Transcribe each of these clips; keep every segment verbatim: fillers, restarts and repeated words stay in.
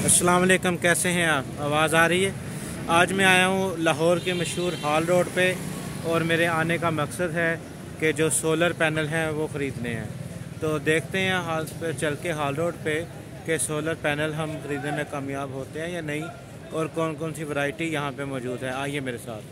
अस्सलाम वालेकुम, कैसे हैं आप? आवाज़ आ रही है? आज मैं आया हूँ लाहौर के मशहूर हाल रोड पे और मेरे आने का मकसद है कि जो सोलर पैनल हैं वो ख़रीदने हैं। तो देखते हैं हाल पे चल के हाल रोड पे कि सोलर पैनल हम ख़रीदने में कामयाब होते हैं या नहीं, और कौन कौन सी वैरायटी यहाँ पे मौजूद है। आइए मेरे साथ।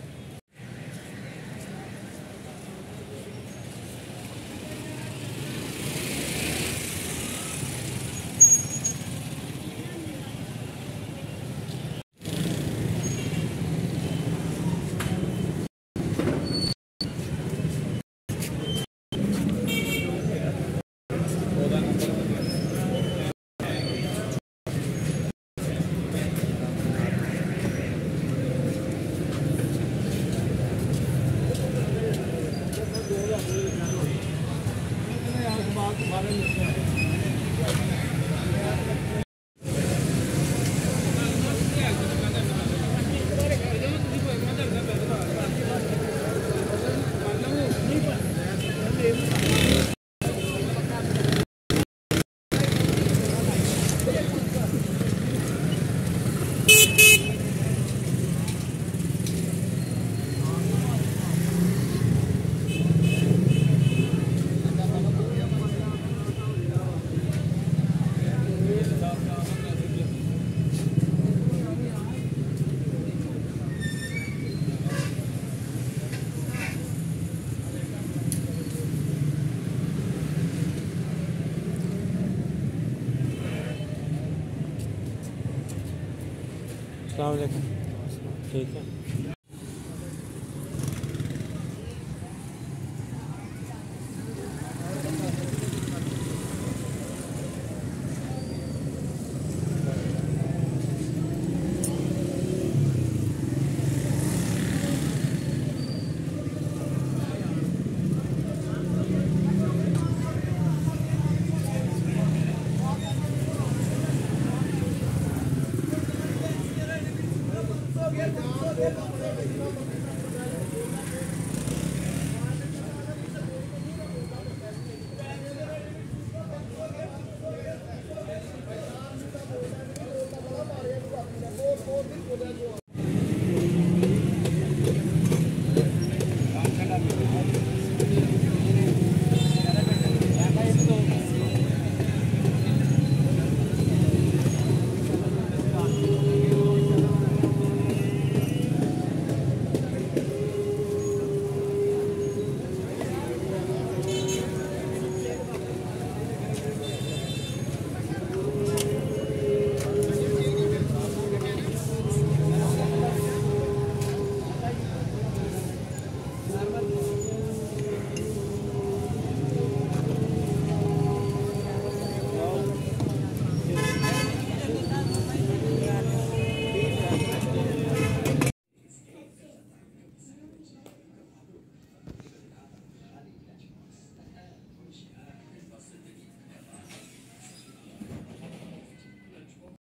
अस्सलाम वालेकुम। ठीक है।